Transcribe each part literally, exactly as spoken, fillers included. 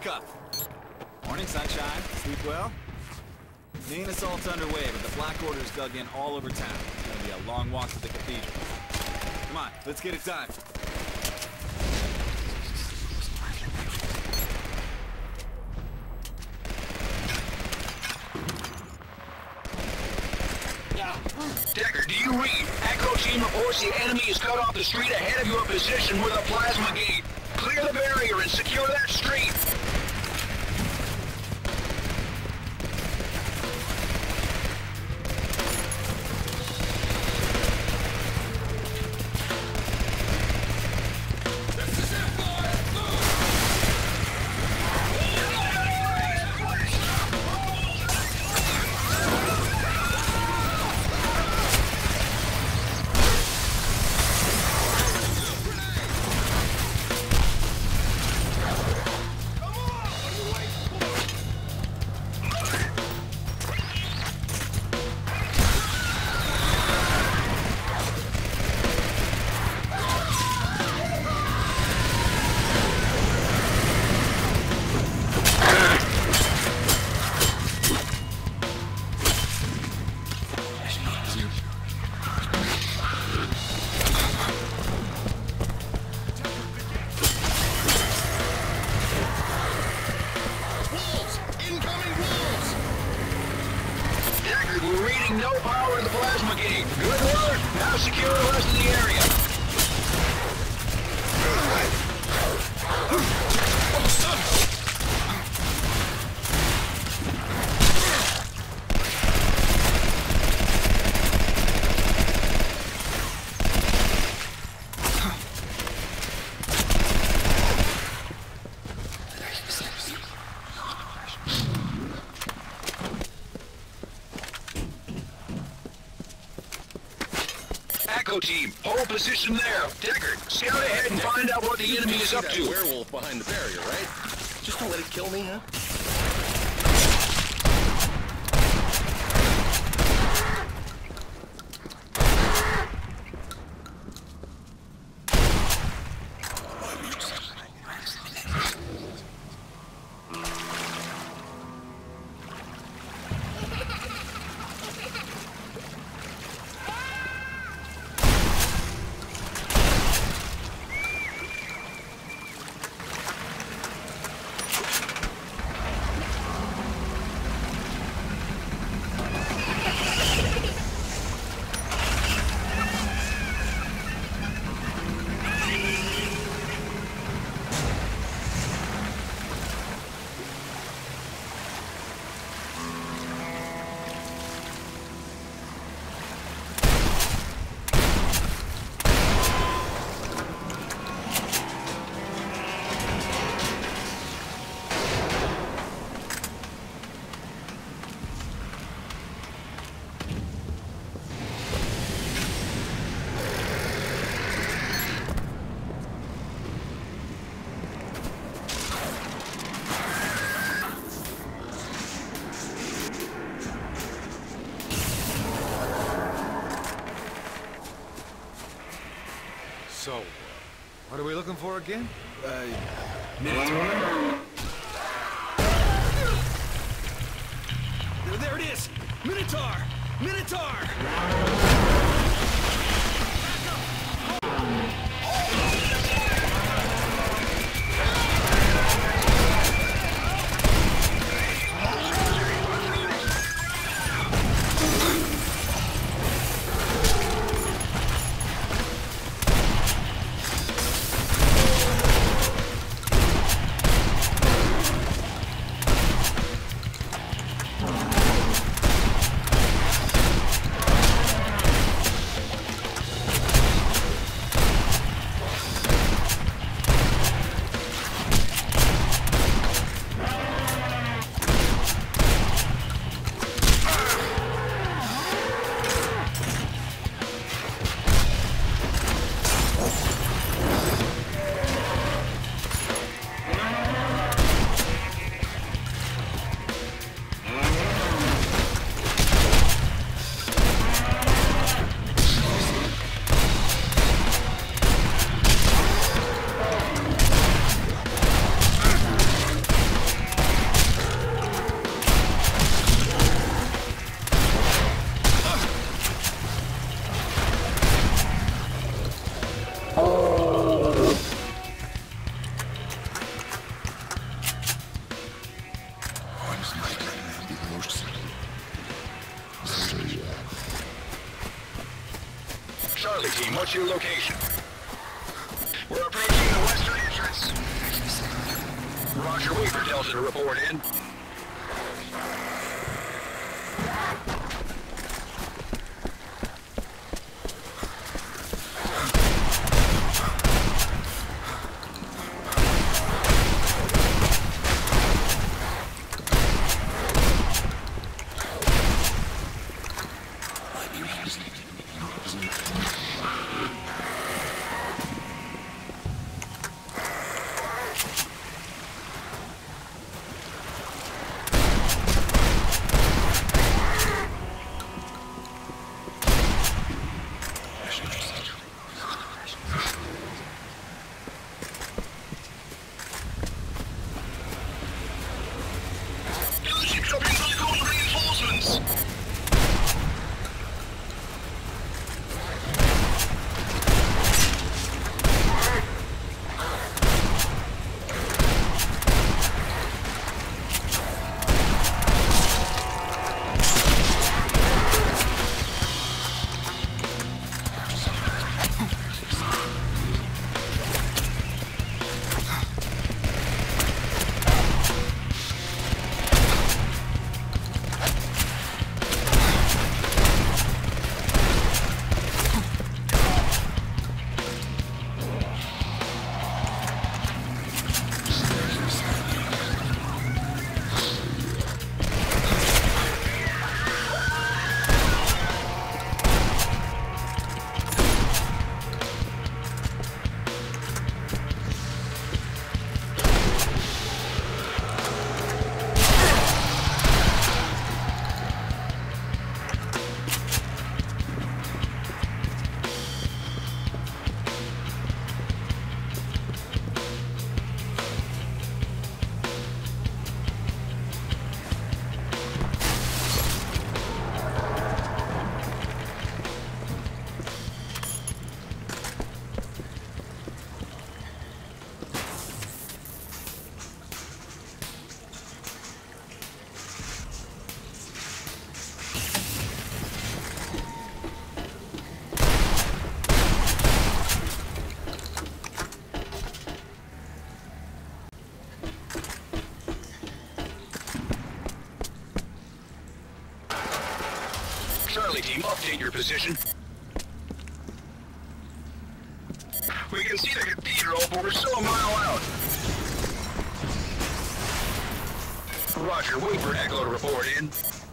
Wake up. Morning, sunshine. Sleep well? Main assault's underway, but the Black Order's dug in all over town. It's gonna be a long walk to the cathedral. Come on, let's get it done. Decker, do you read? Echo team reports the enemy is cut off the street ahead of your position with a plasma gate. Clear the barrier and secure that street. We're reading no power in the plasma gate. Good work. Now secure the rest of the area. Echo team, hold position there. Deckard, scout ahead and find out what the enemy is up to. Werewolf behind the barrier, right? Just don't let it kill me, huh? So, what are we looking for again? Uh, Minotaur? There, there it is! Minotaur! Minotaur! Charlie team, what's your location? We're approaching the western entrance. Roger, wait for Delta to report in. Charlie team, update your position. We can see the cathedral, but we're still a mile out. Roger, wait for Echo to report in.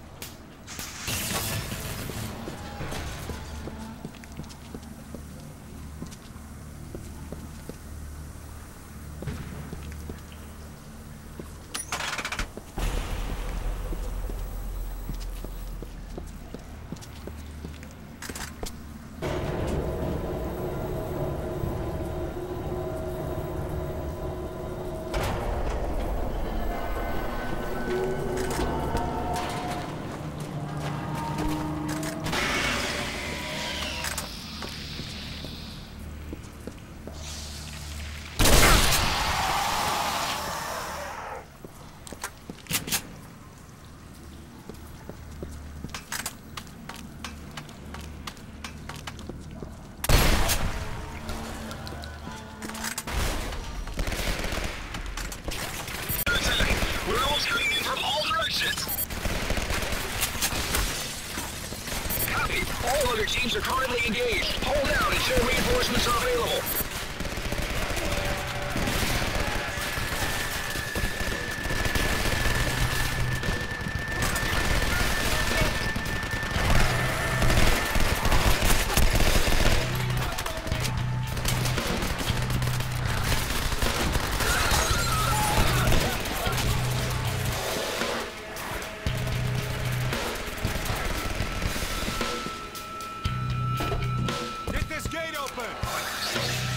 All other teams are currently engaged. Hold out until reinforcements are available. Get this gate open!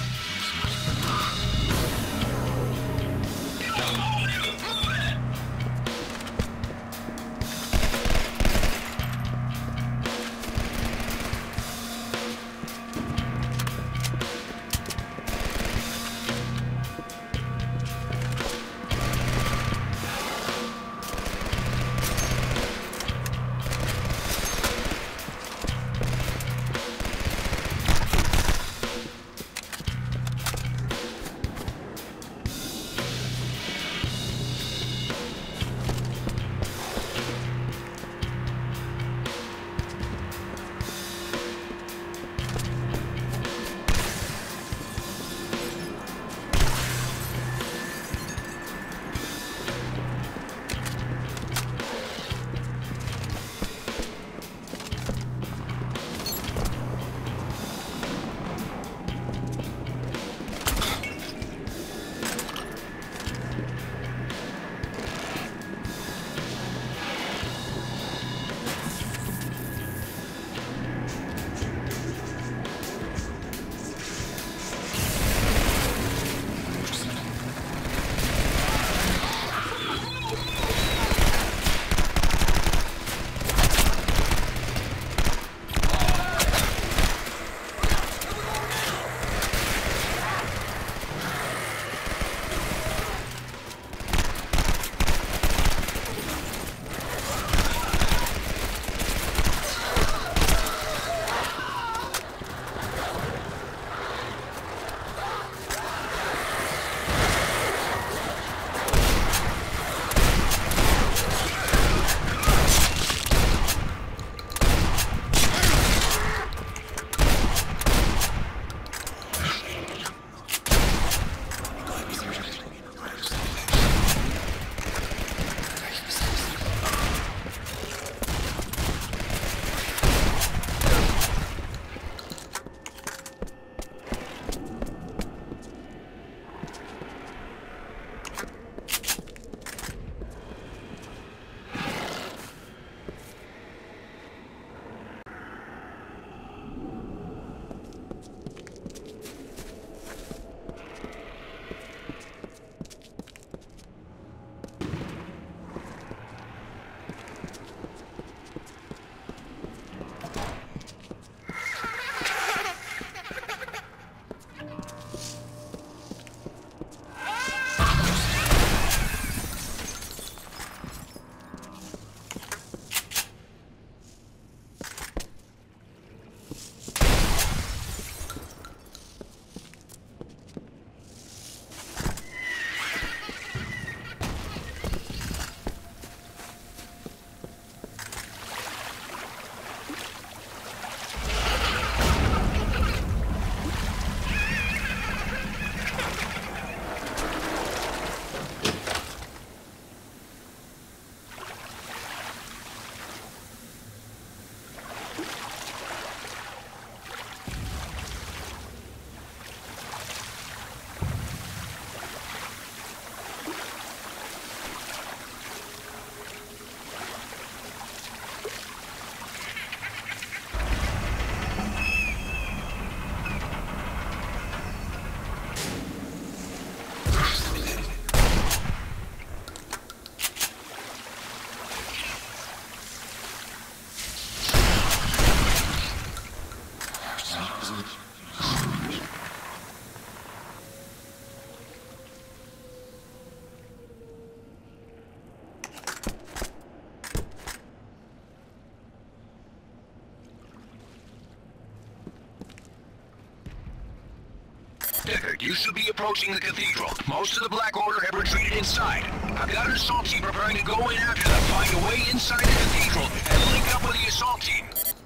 Deckard, you should be approaching the cathedral. Most of the Black Order have retreated inside. I've got an assault team preparing to go in after them, find a way inside the cathedral, and link up with the assault team.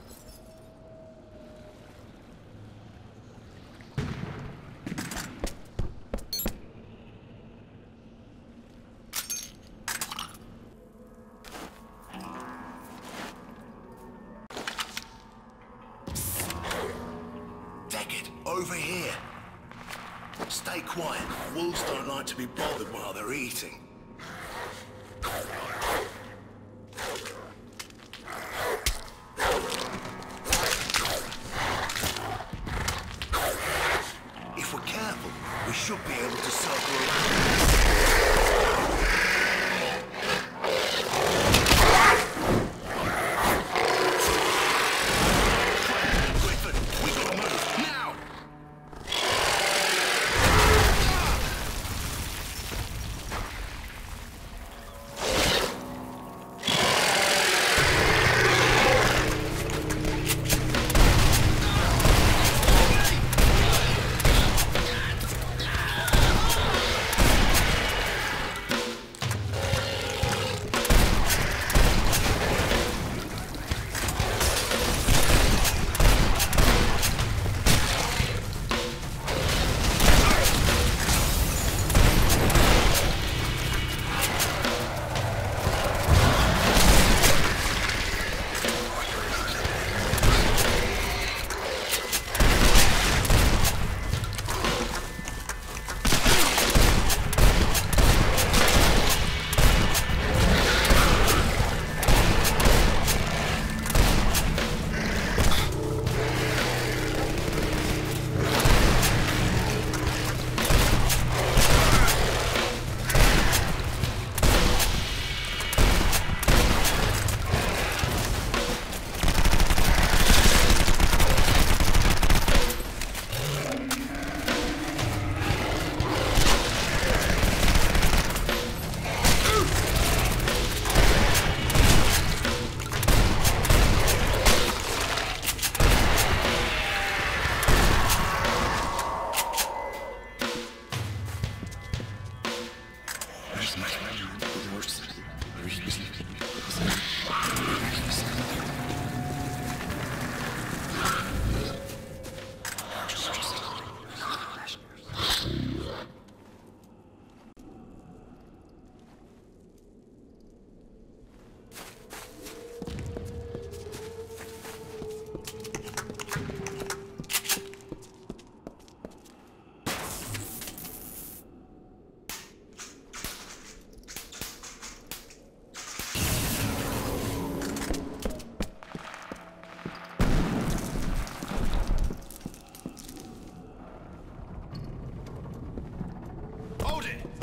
Deckard, over here. Stay quiet. Wolves don't like to be bothered while they're eating. If we're careful, we should be able to circle around. Griffin, we gotta move now!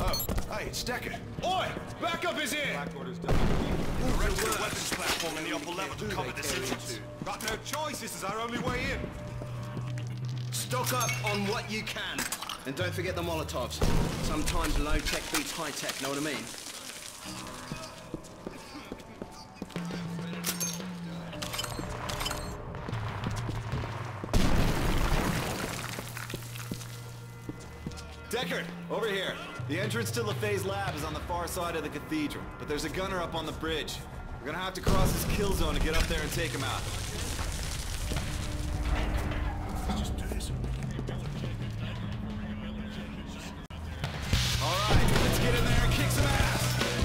Oh, hey, it's Decker. Oi! Backup is here! Black Order's dug in. Erected a weapons platform in the upper level to cover this entrance. Got no choice, this is our only way in. Stock up on what you can. And don't forget the Molotovs. Sometimes low-tech beats high-tech, know what I mean? Deckard, over here. The entrance to LaFay's lab is on the far side of the cathedral, but there's a gunner up on the bridge. We're gonna have to cross his kill zone to get up there and take him out. Just do this. All right, let's get in there and kick some ass.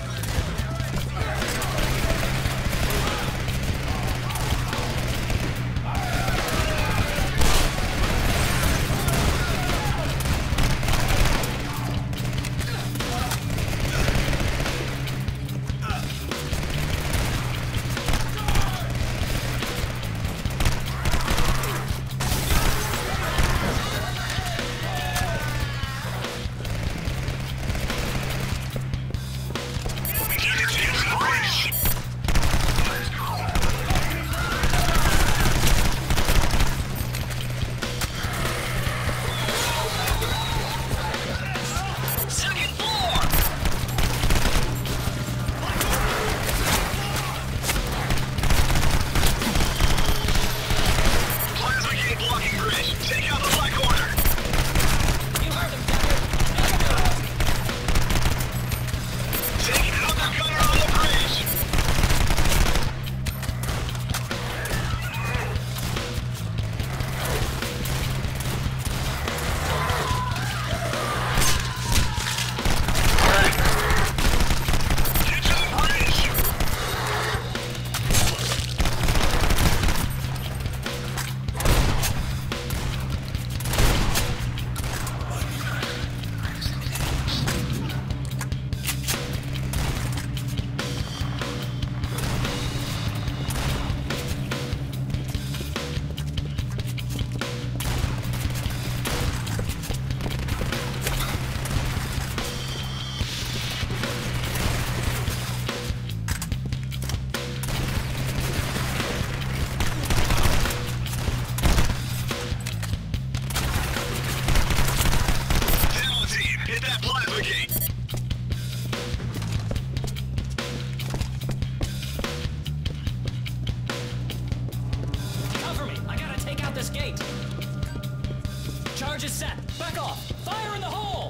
Charge is set. Back off. Fire in the hole.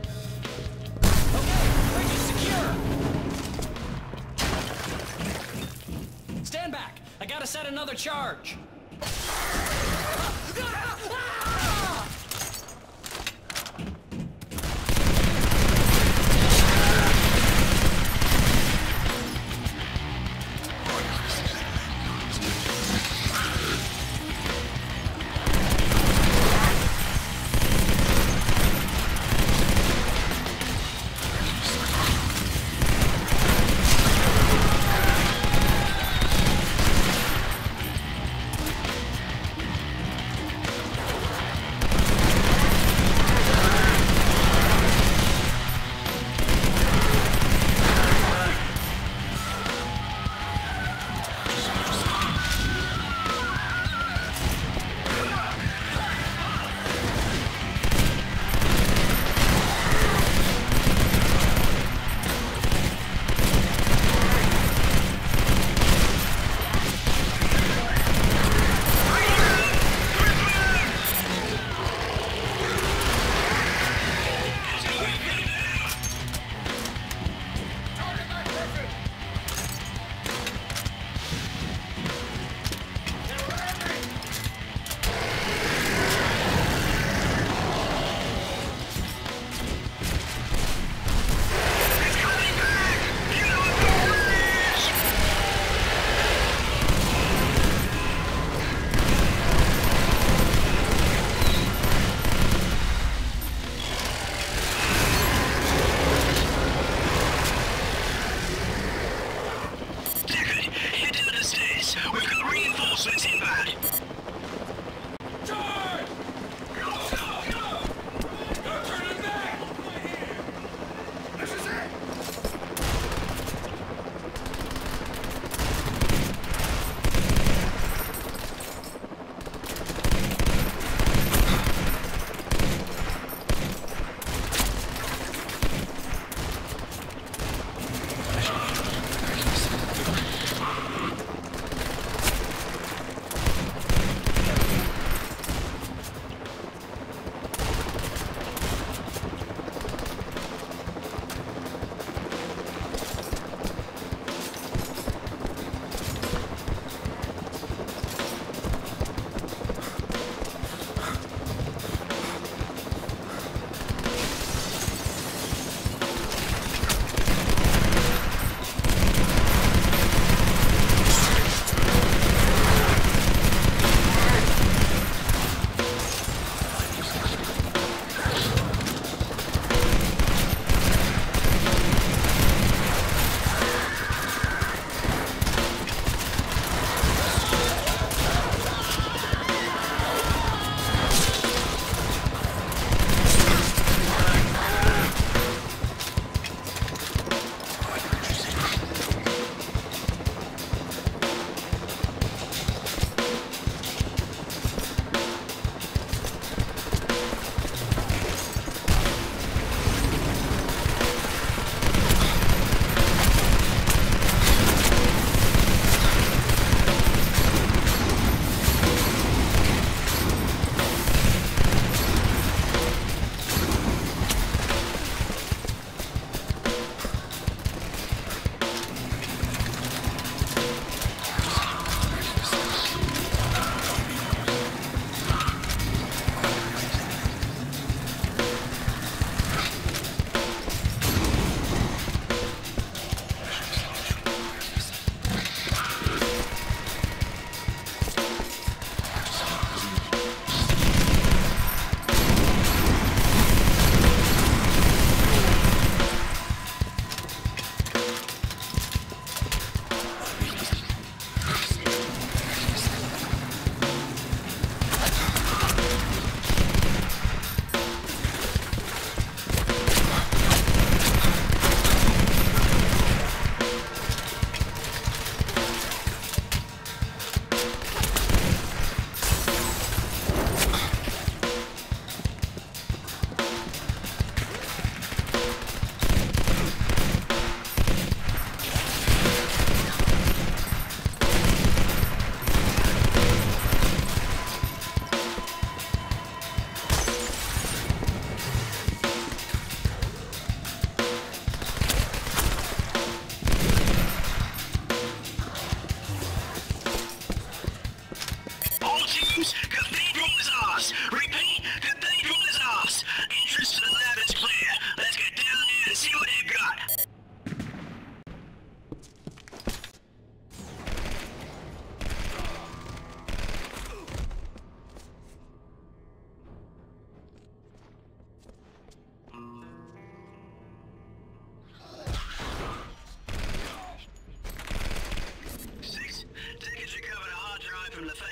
Okay, bridge is secure. Stand back. I gotta set another charge.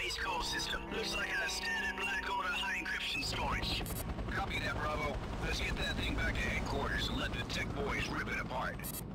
base call system. Looks like a standard Black Order high encryption storage. Copy that, Bravo. Let's get that thing back to headquarters and let the tech boys rip it apart.